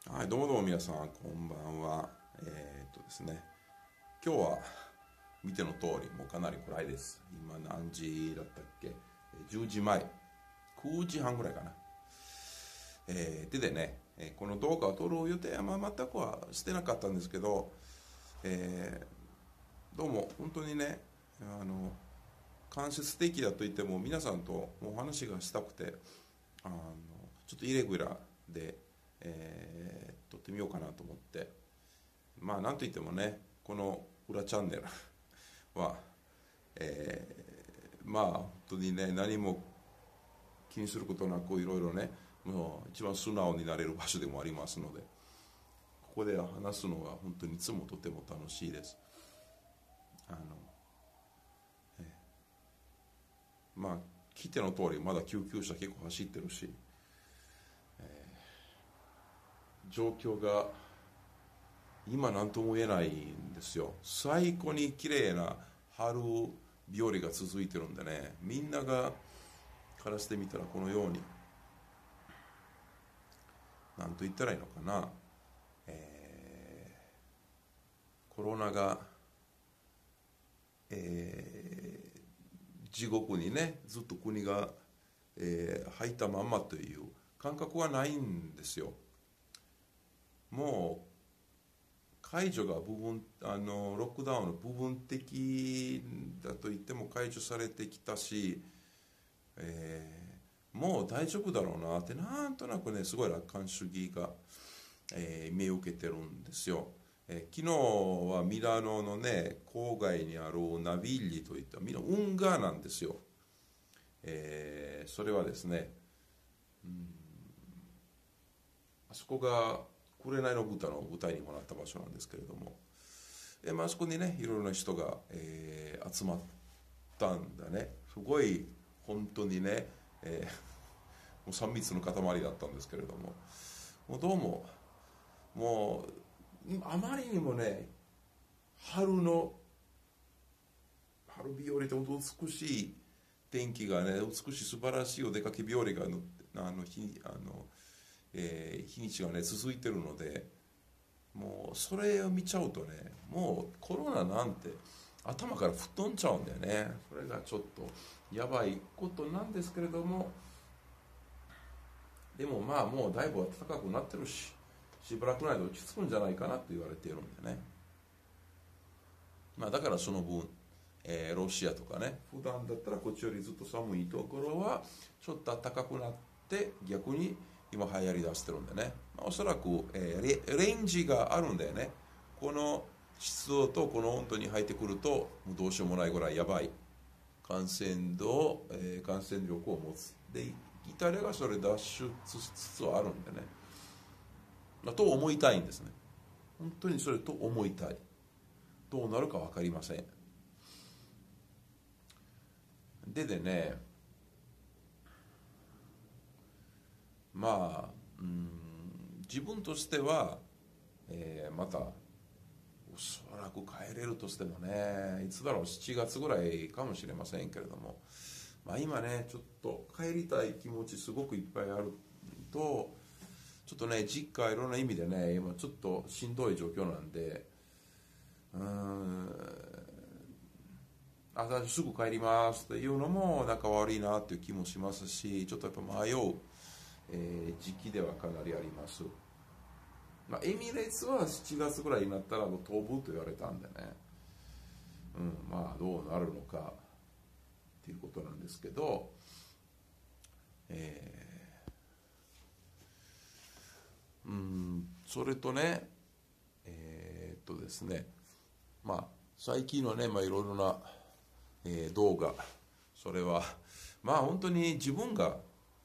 はい、どうもどうも皆さん、こんばんは。ですね、今日は見ての通り、もうかなり暗いです。今何時だったっけ？10時前、9時半ぐらいかな。でね、この動画を撮る予定は全くはしてなかったんですけど、どうも本当にね、間接的だと言っても皆さんとお話がしたくて、あのちょっとイレギュラーで、撮ってみようかなと思って、なんといってもね、この裏チャンネルは、本当にね、何も気にすることなくいろいろね、もう一番素直になれる場所でもありますので、ここで話すのは本当にいつもとても楽しいです。聞いての通り、まだ救急車結構走ってるし、状況が今何とも言えないんですよ。最高に綺麗な春日和が続いてるんでね、みんながからしてみたらこのように何と言ったらいいのかな、コロナが、地獄にねずっと国が、入ったまんまという感覚はないんですよ。もう解除が部分ロックダウンの部分的だと言っても解除されてきたし、もう大丈夫だろうなってなんとなくねすごい楽観主義が、見受けてるんですよ。昨日はミラノのね郊外にあるナビッリといった運河なんですよ。それはですね、あそこが紅の豚の舞台にもなった場所なんですけれども、あそこにねいろいろな人が、集まったんだね。すごい本当にね、もう3密の塊だったんですけれども、もうどうももうあまりにもね春日和と美しい天気がね、美しい素晴らしいお出かけ日和が日にちがね続いてるので、もうそれを見ちゃうとね、もうコロナなんて頭から吹っ飛んじゃうんだよね。それがちょっとやばいことなんですけれども、でももうだいぶ暖かくなってるし、しばらくないと落ち着くんじゃないかなと言われているんでね。だからその分、ロシアとかね、普段だったらこっちよりずっと寒いところはちょっと暖かくなって逆に今流行りだしてるんでね、おそらく、レンジがあるんだよね。この湿度とこの温度に入ってくるともうどうしようもないぐらいやばい感染力を持つ。でイタリアがそれ脱出しつつあるんでね、と思いたいんですね。本当にそれと思いたい。どうなるか分かりません。でね、自分としては、またおそらく帰れるとしてもね、いつだろう、7月ぐらいかもしれませんけれども、今ねちょっと帰りたい気持ちすごくいっぱいあると、ちょっとね実家いろんな意味でね今ちょっとしんどい状況なんで、すぐ帰りますっていうのも仲悪いなっていう気もしますし、ちょっとやっぱ迷う、時期ではかなりあります。エミレーツは7月ぐらいになったらもう飛ぶと言われたんでね、どうなるのかっていうことなんですけど、それとね、ですね、最近のね、いろいろな、動画、それは本当に自分が、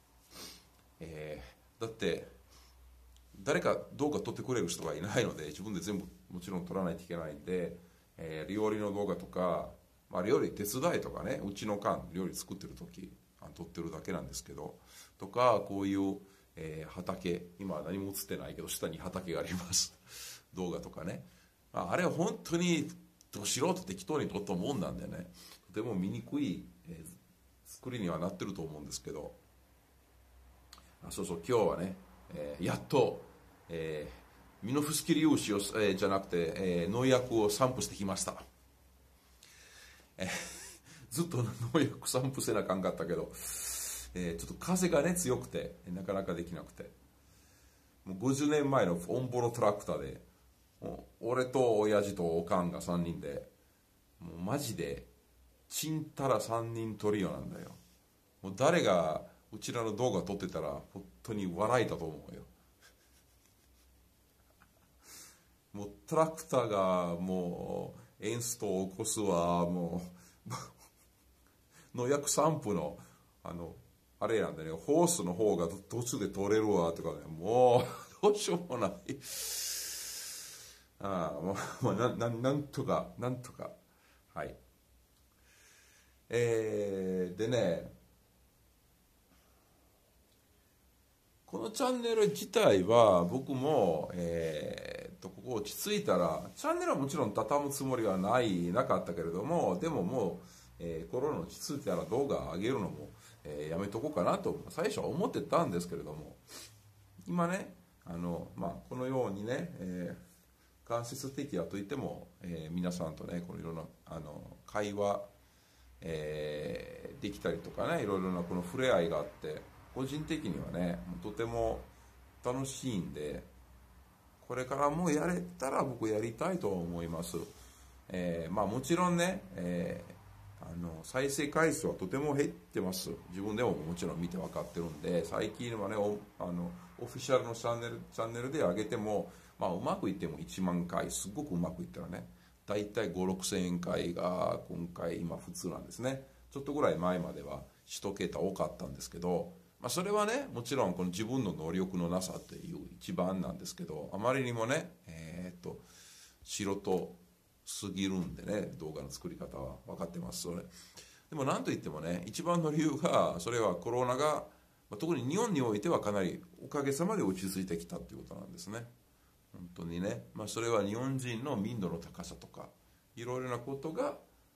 だって誰か動画撮ってくれる人がいないので、自分で全部もちろん撮らないといけないんで、料理の動画とか、料理手伝いとかね、うちの料理作ってる時撮ってるだけなんですけど、とかこういう、畑、今は何も映ってないけど下に畑があります動画とかね、あれは本当に素人適当に撮ったもんなんでね、とても見にくい、作りにはなってると思うんですけど、そうそう、今日はね、やっとミノフスキー粒子を、じゃなくて、農薬を散布してきました。ずっと農薬散布せなあかんかったけど、ちょっと風がね強くてなかなかできなくて、もう50年前のオンボロトラクターで、もう俺と親父とおかんが3人で、もうマジでちんたら3人トリオなんだよ。もう誰がうちらの動画撮ってたら本当に笑いだと思うよ。もうトラクターがもうエンストを起こすわ、もう農薬散布のあれなんだね、ホースの方が途中で取れるわとかね、もうどうしようもない。もうなんとかはい。でね、このチャンネル自体は僕も、ここ落ち着いたら、チャンネルはもちろん畳むつもりはなかったけれども、でももう、コロナ落ち着いたら動画上げるのも、やめとこうかなと最初は思ってたんですけれども、今ね、このようにね、間接的やといっても、皆さんとね、このいろんな会話、できたりとかね、いろいろなこの触れ合いがあって、個人的にはねとても楽しいんで、これからもやれたら僕やりたいと思います。もちろんね、再生回数はとても減ってます。自分でももちろん見て分かってるんで、最近はねオフィシャルのチャンネルで上げても、うまくいっても1万回、すごくうまくいったらね、だいたい5、6千回が今普通なんですね。ちょっとぐらい前までは1桁多かったんですけど、それはねもちろんこの自分の能力のなさという一番なんですけど、あまりにもね素人すぎるんでね、動画の作り方は分かってます。それでも何といってもね、一番の理由が、それはコロナが特に日本においてはかなりおかげさまで落ち着いてきたということなんですね。本当にね、それは日本人の民度の高さとかいろいろなことが、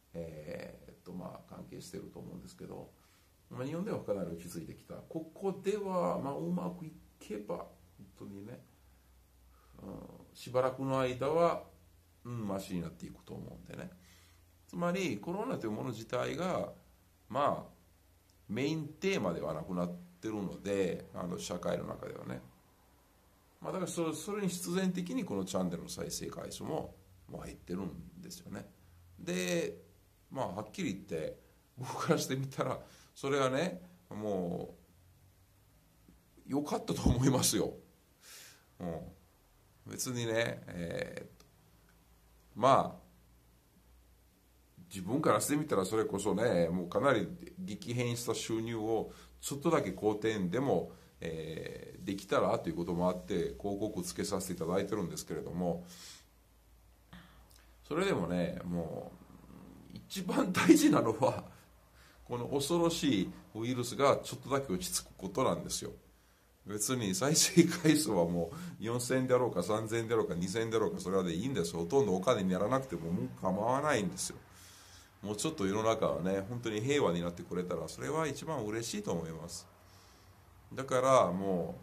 関係していると思うんですけど、日本ではかなり落ち着いてきた。ここでは、うまくいけば本当にね、しばらくの間はマシになっていくと思うんでね。つまりコロナというもの自体がメインテーマではなくなってるので、社会の中ではね、だからそれに必然的にこのチャンネルの再生回数も減ってるんですよね。ではっきり言って僕からしてみたら、それはねもう良かったと思いますよ。別にね、自分からしてみたらそれこそね、もうかなり激変した収入をちょっとだけ好転でも、できたらということもあって広告つけさせていただいてるんですけれども、それでもねもう一番大事なのはこの恐ろしいウイルスがちょっとだけ落ち着くことなんですよ。別に再生回数はもう4000であろうか3000であろうか2000であろうか、それはでいいんです。ほとんどお金にならなくてももう構わないんですよ。もうちょっと世の中はね本当に平和になってくれたら、それは一番嬉しいと思います。だからも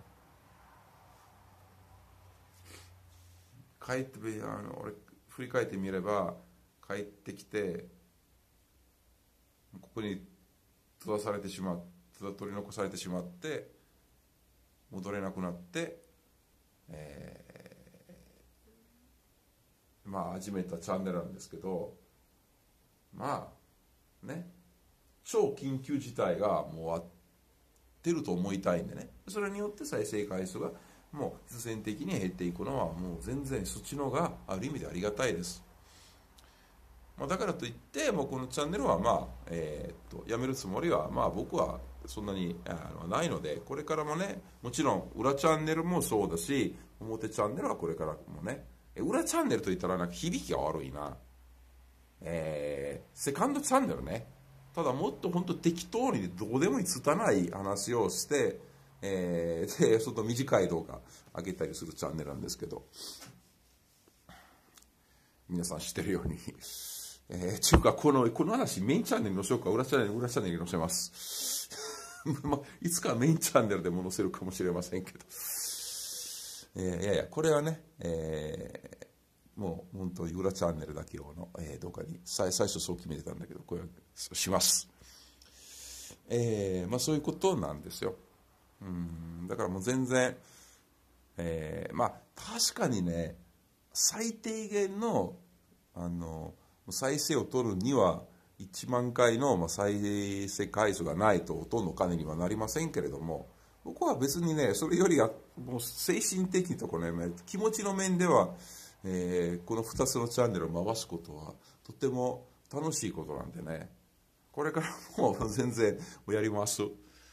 う帰って俺振り返ってみれば、帰ってきてここに取り残されてしまって戻れなくなって、始めたチャンネルなんですけど、超緊急事態がもう終わってると思いたいんでね、それによって再生回数がもう必然的に減っていくのはもう全然そっちの方がある意味でありがたいです。だからといってもうこのチャンネルはやめるつもりは僕はそんなにないので、これからもねもちろん裏チャンネルもそうだし、表チャンネルはこれからもね、裏チャンネルといったら響きが悪いな、セカンドチャンネルね、ただもっと本当適当にどうでもいい拙い話をして、でちょっと短い動画上げたりするチャンネルなんですけど、皆さん知ってるように中華この話メインチャンネルに載せようか裏チャンネルに載せますいつかメインチャンネルでも載せるかもしれませんけど、 いやいや、これはね、もう本当ゆらチャンネルだけ用の、動画に最初そう決めてたんだけど、これはします。まあそういうことなんですよ。だからもう全然、まあ確かにね、最低限の再生を取るには1万回の再生回数がないとほとんどお金にはなりませんけれども、僕は別にね、それよりはもう精神的とかね、気持ちの面では、この2つのチャンネルを回すことはとても楽しいことなんでね、これからもう全然やります。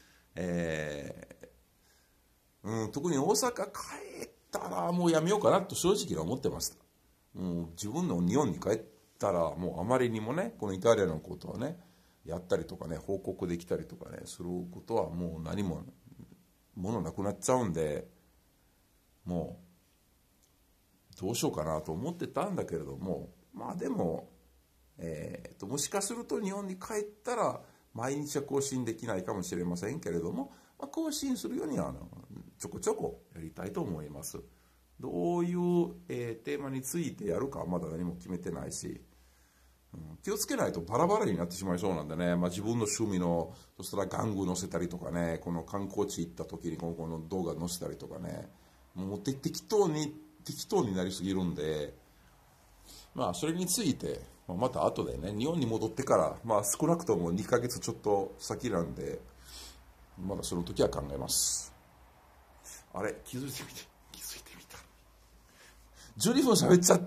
特に大阪帰ったらもうやめようかなと正直思ってました。自分の日本に帰ったらもうあまりにもね、このイタリアのことをね、やったりとかね、報告できたりとかね、することはもう何もものなくなっちゃうんで、もうどうしようかなと思ってたんだけれども、まあでも、もしかすると日本に帰ったら毎日は更新できないかもしれませんけれども、更新するようにはちょこちょこやりたいと思います。どういう、テーマについてやるかはまだ何も決めてないし、気をつけないとバラバラになってしまいそうなんでね、自分の趣味の、そしたら玩具載せたりとかね、この観光地行った時にこの動画載せたりとかね、もう適当になりすぎるんで、それについて、また後でね、日本に戻ってから、少なくとも2ヶ月ちょっと先なんで、まだその時は考えます。あれ、気づいてみた。12分喋っちゃった。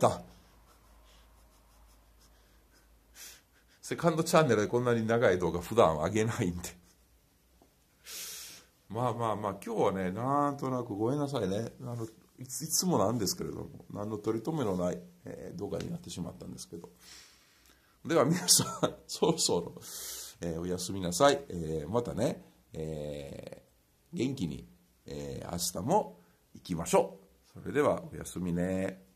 セカンドチャンネルでこんなに長い動画普段上げないんで。今日はね、なんとなくごめんなさいね。いつもなんですけれども、何の取り留めのない、動画になってしまったんですけど。では皆さん、そろそろ、おやすみなさい。またね、元気に、明日も行きましょう。それではおやすみね。